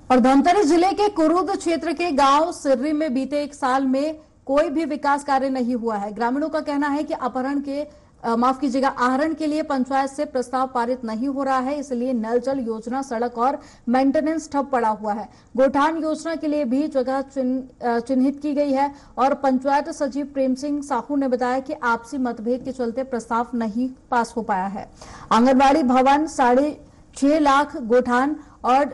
और धमतरी जिले के कुरुद क्षेत्र के गांव सिर्री में बीते एक साल में कोई भी विकास कार्य नहीं हुआ है। ग्रामीणों का कहना है कि आहरण के लिए पंचायत से प्रस्ताव पारित नहीं हो रहा है, इसलिए नल जल योजना, सड़क और मेंटेनेंस ठप पड़ा हुआ है। गोठान योजना के लिए भी जगह चिन्हित की गई है और पंचायत सचिव प्रेम सिंह साहू ने बताया कि आपसी मतभेद के चलते प्रस्ताव नहीं पास हो पाया है। आंगनबाड़ी भवन 6.5 लाख, गोठान और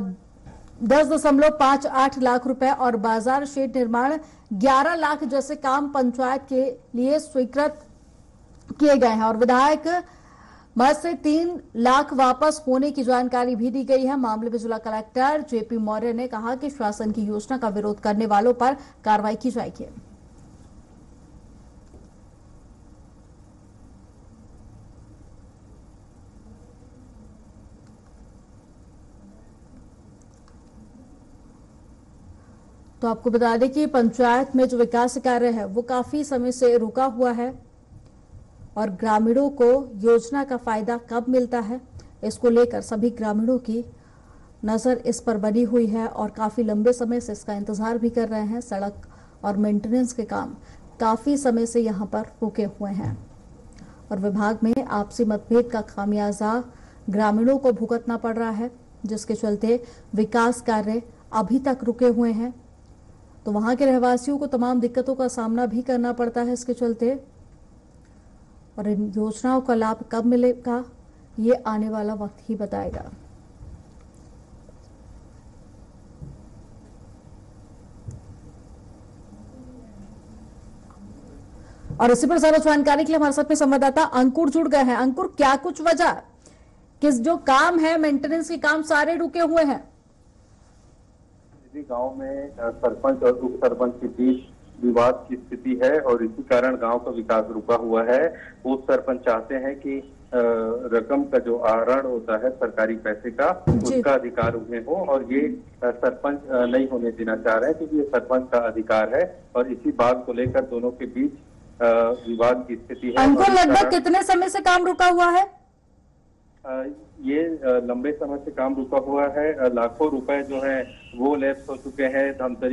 10.58 लाख रुपए और बाजार शेड निर्माण 11 लाख जैसे काम पंचायत के लिए स्वीकृत किए गए हैं और विधायक मद से 3 लाख वापस होने की जानकारी भी दी गई है। मामले में जिला कलेक्टर जेपी मौर्य ने कहा कि शासन की योजना का विरोध करने वालों पर कार्रवाई की जाएगी। तो आपको बता दें कि पंचायत में जो विकास कार्य है वो काफी समय से रुका हुआ है और ग्रामीणों को योजना का फायदा कब मिलता है, इसको लेकर सभी ग्रामीणों की नजर इस पर बनी हुई है और काफी लंबे समय से इसका इंतजार भी कर रहे हैं। सड़क और मेंटेनेंस के काम काफी समय से यहां पर रुके हुए हैं और विभाग में आपसी मतभेद का खामियाजा ग्रामीणों को भुगतना पड़ रहा है, जिसके चलते विकास कार्य अभी तक रुके हुए हैं। तो वहां के रहवासियों को तमाम दिक्कतों का सामना भी करना पड़ता है इसके चलते, और इन योजनाओं का लाभ कब मिलेगा ये आने वाला वक्त ही बताएगा। और इसी पर ज्यादा जानकारी के लिए हमारे साथ में संवाददाता अंकुर जुड़ गए हैं। अंकुर, क्या कुछ वजह, किस जो काम है मेंटेनेंस के काम सारे रुके हुए हैं? गांव में सरपंच और उप सरपंच के बीच विवाद की स्थिति है और इसी कारण गांव का विकास रुका हुआ है। उप सरपंच चाहते हैं कि रकम का जो आहरण होता है सरकारी पैसे का, उसका अधिकार उन्हें हो और ये सरपंच नहीं होने देना चाह रहे हैं क्योंकि ये सरपंच का अधिकार है और इसी बात को लेकर दोनों के बीच विवाद की स्थिति है। अंकुर, लगभग कितने समय से काम रुका हुआ है? ये लंबे समय से काम रुका हुआ है। लाखों रुपए जो है वो लैप्स हो चुके हैं।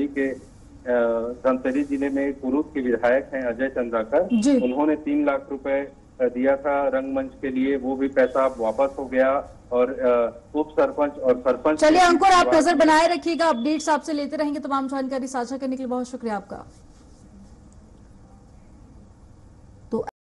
धमतरी जिले में कुरुद के विधायक हैं अजय चंद्राकर, उन्होंने 3 लाख रुपए दिया था रंगमंच के लिए, वो भी पैसा वापस हो गया और उप सरपंच और सरपंच। चलिए अंकुर, आप नजर बनाए रखिएगा, अपडेट्स आपसे लेते रहेंगे। तमाम जानकारी साझा करने के लिए बहुत शुक्रिया आपका।